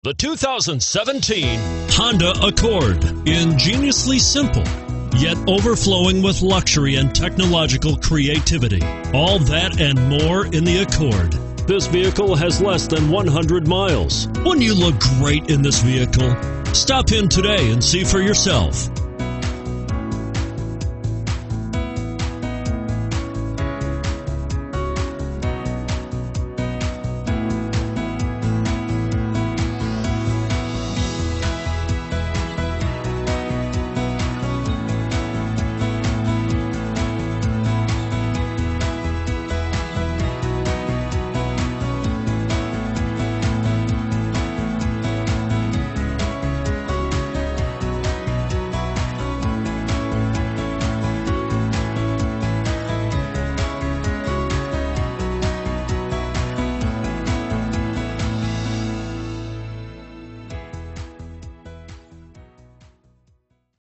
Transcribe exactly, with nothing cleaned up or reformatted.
The two thousand seventeen Honda Accord. Ingeniously simple, yet overflowing with luxury and technological creativity. All that and more in the Accord. This vehicle has less than one hundred miles. Wouldn't you look great in this vehicle? Stop in today and see for yourself.